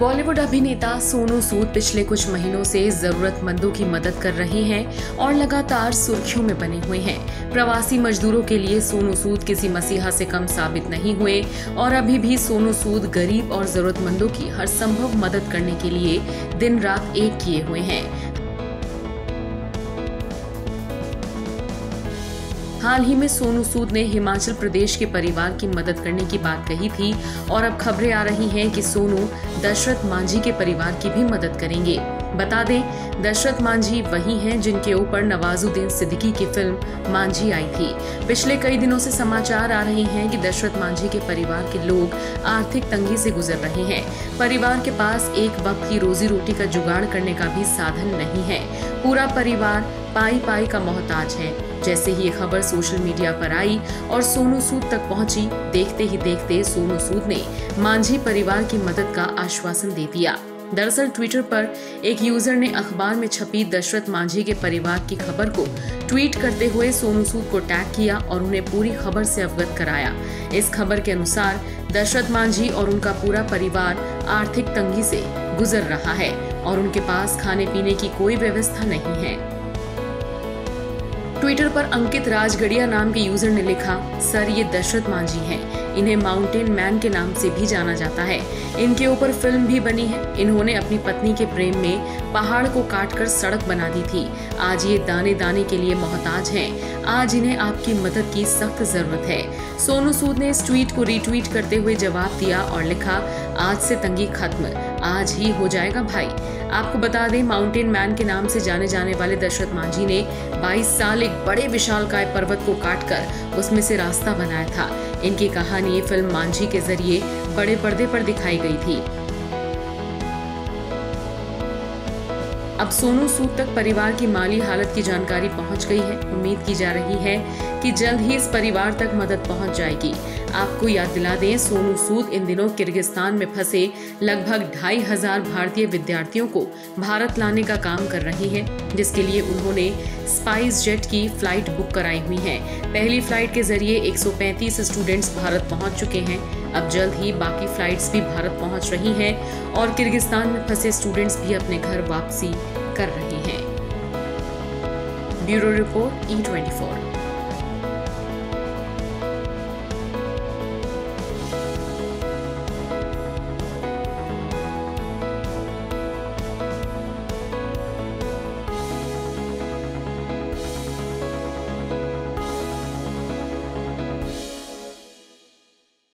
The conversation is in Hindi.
बॉलीवुड अभिनेता सोनू सूद पिछले कुछ महीनों से जरूरतमंदों की मदद कर रहे हैं और लगातार सुर्खियों में बने हुए हैं। प्रवासी मजदूरों के लिए सोनू सूद किसी मसीहा से कम साबित नहीं हुए और अभी भी सोनू सूद गरीब और जरूरतमंदों की हर संभव मदद करने के लिए दिन रात एक किए हुए हैं। हाल ही में सोनू सूद ने हिमाचल प्रदेश के परिवार की मदद करने की बात कही थी और अब खबरें आ रही हैं कि सोनू दशरथ मांझी के परिवार की भी मदद करेंगे। बता दें, दशरथ मांझी वही हैं जिनके ऊपर नवाजुद्दीन सिद्दीकी की फिल्म मांझी आई थी। पिछले कई दिनों से समाचार आ रहे हैं कि दशरथ मांझी के परिवार के लोग आर्थिक तंगी से गुजर रहे हैं। परिवार के पास एक वक्त की रोजी रोटी का जुगाड़ करने का भी साधन नहीं है। पूरा परिवार पाई पाई का मोहताज है। जैसे ही ये खबर सोशल मीडिया पर आई और सोनू सूद तक पहुंची, देखते ही देखते सोनू सूद ने मांझी परिवार की मदद का आश्वासन दे दिया। दरअसल ट्विटर पर एक यूजर ने अखबार में छपी दशरथ मांझी के परिवार की खबर को ट्वीट करते हुए सोनू सूद को टैग किया और उन्हें पूरी खबर से अवगत कराया। इस खबर के अनुसार दशरथ मांझी और उनका पूरा परिवार आर्थिक तंगी से गुजर रहा है और उनके पास खाने पीने की कोई व्यवस्था नहीं है। ट्विटर पर अंकित राजगढ़िया नाम के यूजर ने लिखा, सर ये दशरथ मांझी हैं। इन्हें माउंटेन मैन के नाम से भी जाना जाता है। इनके ऊपर फिल्म भी बनी है। इन्होंने अपनी पत्नी के प्रेम में पहाड़ को काटकर सड़क बना दी थी। आज ये दाने दाने के लिए मोहताज हैं। आज इन्हें आपकी मदद की सख्त जरूरत है। सोनू सूद ने इस ट्वीट को रीट्वीट करते हुए जवाब दिया और लिखा, आज से तंगी खत्म, आज ही हो जाएगा भाई। आपको बता दें, माउंटेन मैन के नाम से जाने जाने वाले दशरथ मांझी ने 22 साल एक बड़े विशालकाय पर्वत को काटकर उसमें से रास्ता बनाया था। इनकी कहानी फिल्म मांझी के जरिए बड़े पर्दे पर दिखाई गई थी। अब सोनू सूद तक परिवार की माली हालत की जानकारी पहुंच गई है। उम्मीद की जा रही है कि जल्द ही इस परिवार तक मदद पहुंच जाएगी। आपको याद दिला दें, सोनू सूद इन दिनों किर्गिस्तान में फंसे लगभग 2500 भारतीय विद्यार्थियों को भारत लाने का काम कर रहे हैं, जिसके लिए उन्होंने स्पाइस जेट की फ्लाइट बुक कराई हुई है। पहली फ्लाइट के जरिए 135 स्टूडेंट्स भारत पहुंच चुके हैं। अब जल्द ही बाकी फ्लाइट्स भी भारत पहुंच रही हैं और किर्गिस्तान में फंसे स्टूडेंट्स भी अपने घर वापसी कर रहे हैं। Bureau report E24।